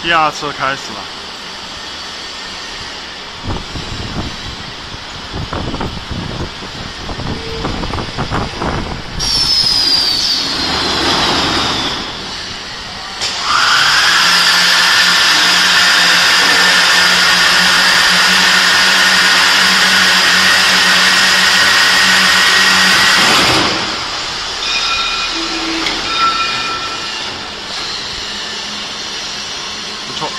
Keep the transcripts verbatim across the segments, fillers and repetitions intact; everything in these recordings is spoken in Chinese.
第二次开始了。不错。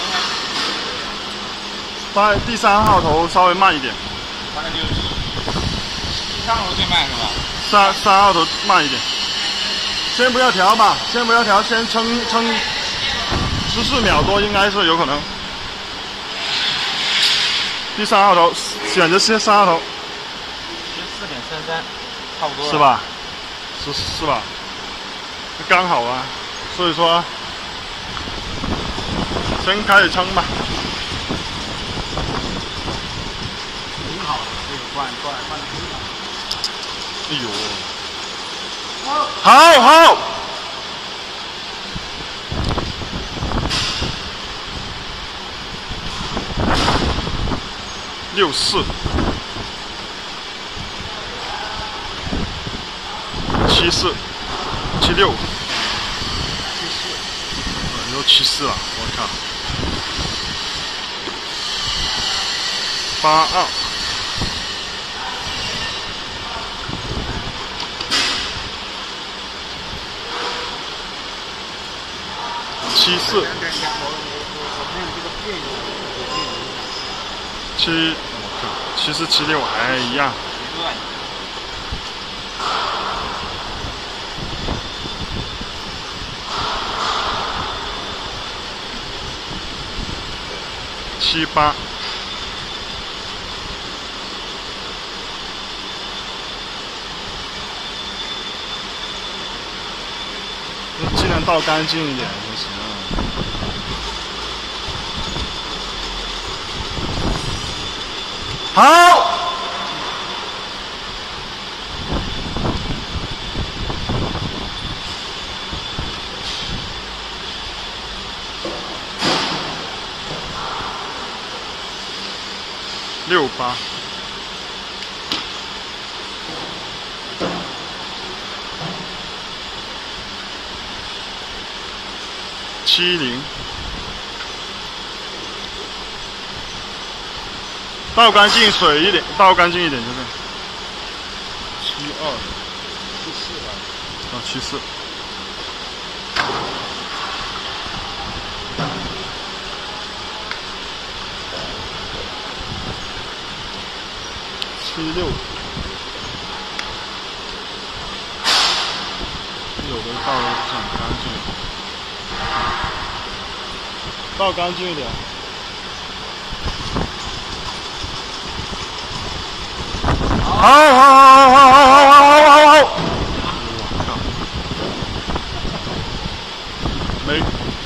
在第三号头稍微慢一点。 大概六十。第三号头最慢是吧？ 三三号头慢一点。先不要调吧，先不要调，先撑撑十四秒多，应该是有可能。第三号头选择先三号头。 十四点三三，差不多。 是吧？是是吧？刚好啊，所以说先开始撑吧。 挺好的，这个灌灌灌的挺好。 哎呦！好好。六四。七四。七六。 七四。 嗯，又七四了，我靠。八二。七四。七，我靠，七四七六还一样。七八。尽量倒干净一点就行了。好。六八。七零。倒干净水一点，倒干净一点就是。七二。七四吧。啊，七四。七六。有的倒的不是很干净。倒干净一点。好，好，好，好，好，好，好，好，好，好！我靠，没。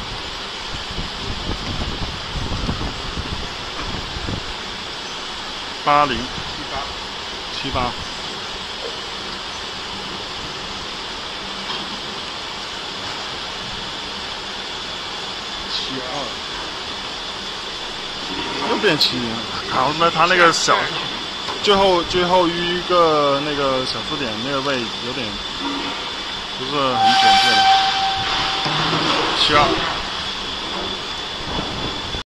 八零。七八。七八。七二。又变七零。好，那他那个小。最后最后一个那个小数点那个位有点不是很准确的。七二。